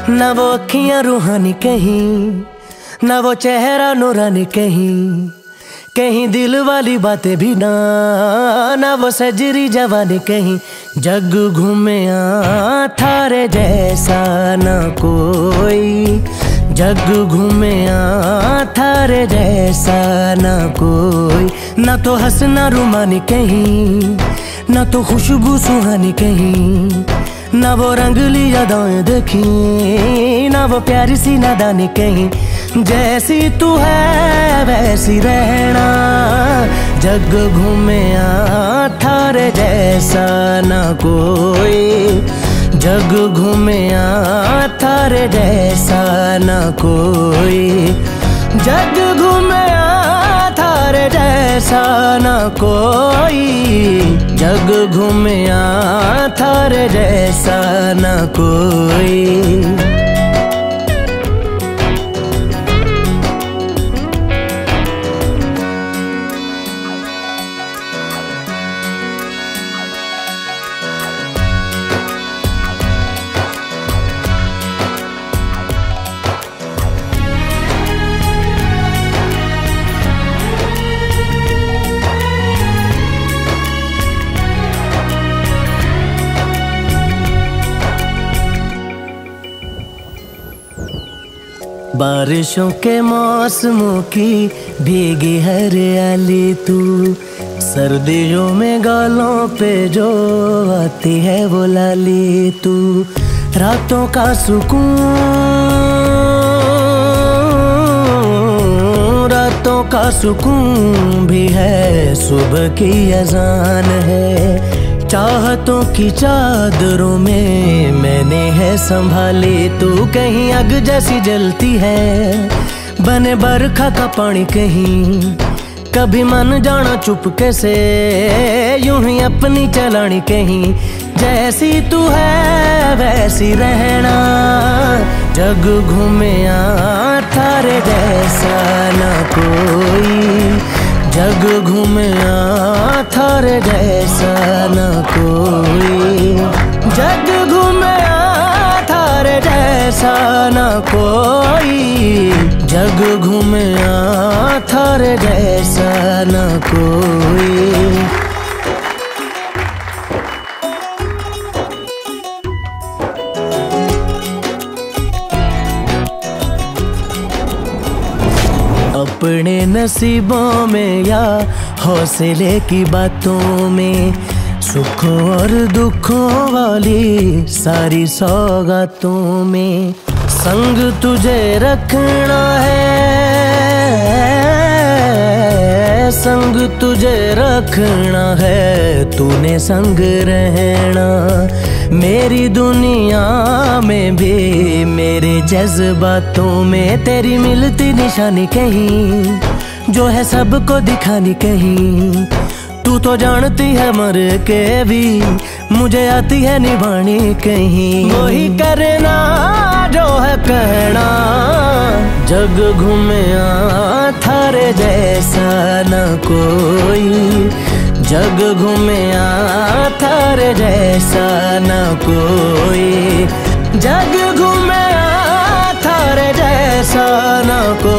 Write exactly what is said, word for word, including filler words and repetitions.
ना वो अखियां रूहानी कहीं, ना वो चेहरा नूरानी कहीं, कहीं दिल वाली बातें भी ना, ना वो सजरी जवानी कहीं। जग घूमिया थारे जैसा ना कोई, जग घूमिया थारे जैसा ना कोई। ना तो हंसना रुमानी कहीं, ना तो खुशबू सुहानी कहीं, ना वो रंगली यादें देखी, ना वो प्यारी सी नादानी कहीं। जैसी तू है वैसी रहना, जग घूमिया थारे जैसा ना कोई, जग घूमिया थारे जैसा ना कोई, जग घूमिया थारे जैसा ना कोई, जग घूमिया थारे जैसा ना कोई। बारिशों के मौसमों की भीगी हरियाली तू, सर्दियों में गालों पे जो आती है वो लाली तू। रातों का सुकून, रातों का सुकून भी है, सुबह की अजान है। चाहतों की चादरों में मैंने है संभाली तू, कहीं आग जैसी जलती है बने बरखा का पानी कहीं। कभी मन जाना चुपके से यूं ही अपनी चलानी कहीं। जैसी तू है वैसी रहना, जग घूमिया थारे जैसा ना कोई, जग घूमिया थारे जैसा ना कोई, जग घूमिया थारे जैसा ना कोई, जग घूमिया थारे जैसा ना कोई। अपने नसीबों में या हौसले की बातों में, सुखों और दुखों वाली सारी सौगातों में संग तुझे रखना है, संग तुझे रखना है, तूने संग रहना। मेरी दुनिया में भी मेरे जज्बातों में तेरी मिलती निशानी कहीं, जो है सबको दिखानी कहीं। तू तो जानती है मर के भी मुझे आती है निभानी कहीं। वही करना जो है कहना, जग घूमिया थारे जैसा न कोई, जग घूमिया थारे जैसा न कोई, जग घूमिया थारे जैसा न कोई।